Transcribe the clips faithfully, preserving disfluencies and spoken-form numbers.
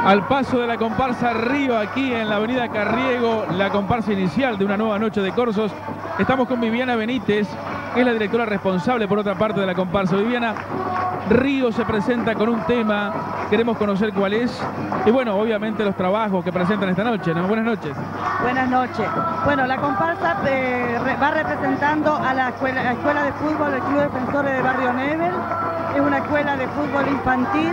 Al paso de la comparsa Río aquí en la avenida Carriego, la comparsa inicial de una nueva noche de corsos. Estamos con Viviana Benítez, que es la directora responsable por otra parte de la comparsa. Viviana, Río se presenta con un tema, queremos conocer cuál es. Y bueno, obviamente los trabajos que presentan esta noche, ¿no? Buenas noches. Buenas noches. Bueno, la comparsa eh, va representando a la escuela, la escuela de fútbol del Club Defensores de Barrio Nebel. Es una escuela de fútbol infantil.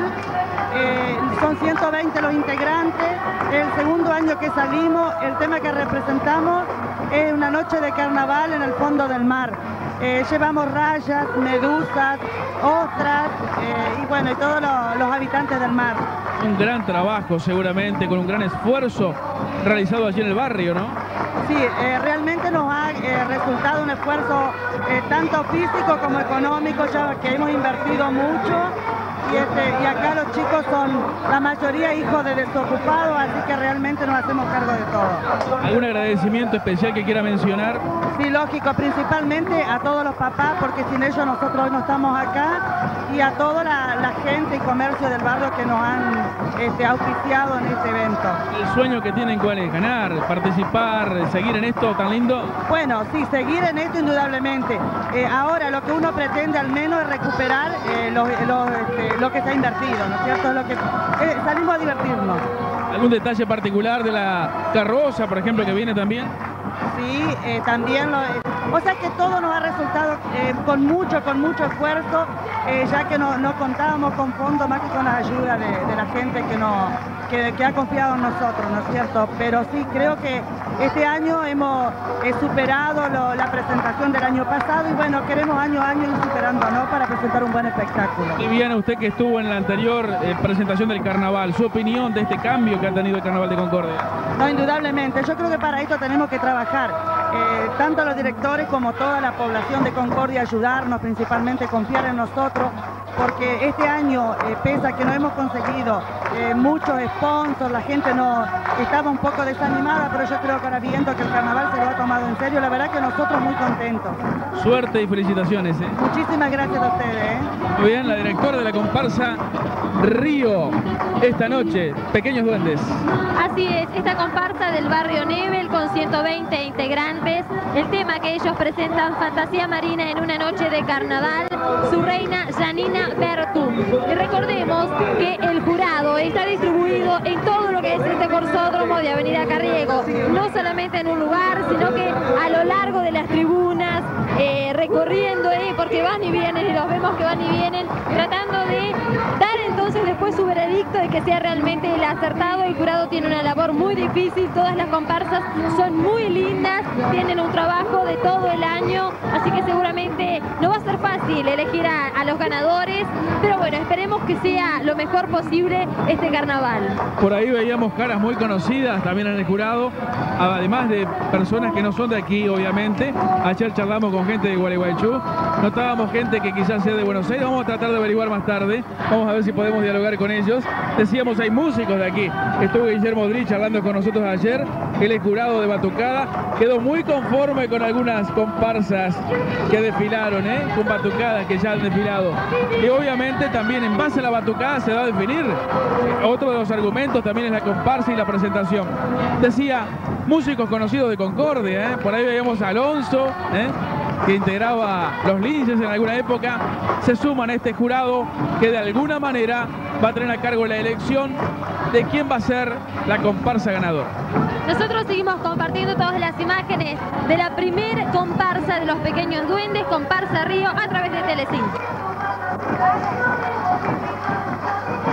Eh, son ciento veinte los integrantes. El segundo año que salimos, el tema que representamos es una noche de carnaval en el fondo del mar. Eh, llevamos rayas, medusas, ostras eh, y bueno, y todos los, los habitantes del mar. Un gran trabajo seguramente, con un gran esfuerzo realizado allí en el barrio, ¿no? Sí, eh, realmente nos ha eh, resultado un esfuerzo eh, tanto físico como económico, ya que hemos invertido mucho. Y, este, y acá los chicos son la mayoría hijos de desocupados, así que realmente nos hacemos cargo de todo. ¿Algún agradecimiento especial que quiera mencionar? Sí, lógico, principalmente a todos los papás, porque sin ellos nosotros hoy no estamos acá, y a toda la, la gente y comercio del barrio que nos han este, auspiciado en este evento. ¿El sueño que tienen cuál es? ¿Ganar, participar, seguir en esto tan lindo? Bueno, sí, seguir en esto indudablemente. Eh, ahora lo que uno pretende al menos es recuperar eh, los, los, este, lo que se ha invertido, ¿no es cierto? Lo que, eh, salimos a divertirnos. ¿Algún detalle particular de la carroza, por ejemplo, que viene también? Sí, eh, también lo, eh, o sea que todo nos ha resultado eh, con mucho, con mucho esfuerzo, eh, ya que no, no contábamos con fondos más que con la ayuda de, de la gente que, no, que, que ha confiado en nosotros, ¿no es cierto? Pero sí, creo que este año hemos eh, superado lo, la presentación del año pasado y bueno, queremos año a año ir superando, ¿no? Para presentar un buen espectáculo. Viviana, usted que estuvo en la anterior eh, presentación del carnaval, ¿su opinión de este cambio que ha tenido el Carnaval de Concordia? No, indudablemente. Yo creo que para esto tenemos que trabajar, eh, tanto los directores como toda la población de Concordia, ayudarnos, principalmente confiar en nosotros, porque este año, eh, pese a que no hemos conseguido eh, muchos sponsors, la gente no estaba un poco desanimada, pero yo creo que ahora viendo que el carnaval se lo ha tomado en serio, la verdad que nosotros muy contentos. Suerte y felicitaciones, ¿eh? Muchísimas gracias a ustedes, ¿eh? Muy bien, la directora de la comparsa Río, esta noche, Pequeños Duendes. Así es, esta comparsa del barrio Nebel con ciento veinte integrantes, el tema que ellos presentan, Fantasía Marina en una noche de carnaval, su reina Janina Bertú. Y recordemos que el jurado está distribuido en todo lo que es este corsódromo de Avenida Carriego, no solamente en un lugar, sino que a lo largo de las tribunas, eh, recorriendo, eh, porque van y vienen, y los vemos que van y vienen, tratando de dar entonces después su veredicto de que sea realmente el acertado. El jurado tiene una labor muy difícil, todas las comparsas son muy lindas, tienen un trabajo de todo el año, así que seguramente no va a ser fácil elegir a, a los ganadores, pero bueno, esperemos que sea lo mejor posible este carnaval. Por ahí veíamos caras muy conocidas también en el jurado, además de personas que no son de aquí, obviamente. Ayer charlamos con gente de Gualeguaychú, notábamos gente que quizás sea de Buenos Aires, vamos a tratar de averiguar más tarde, vamos a ver si podemos dialogar con ellos. Decíamos, hay músicos de aquí. Estuvo Guillermo Dri charlando con nosotros ayer, él es jurado de Batucada, quedó muy conforme con algunas comparsas que desfilaron, ¿eh? Con batucadas que ya han desfilado. Y obviamente también en base a la batucada se va a definir. Otro de los argumentos también es la comparsa y la presentación. Decía, músicos conocidos de Concordia, ¿eh? Por ahí veíamos a Alonso, ¿eh? que integraba los Linces en alguna época, se suman a este jurado que de alguna manera va a tener a cargo la elección de quién va a ser la comparsa ganadora. Nosotros seguimos compartiendo todas las imágenes de la primer comparsa de los Pequeños Duendes, comparsa Río, a través de Telecinco.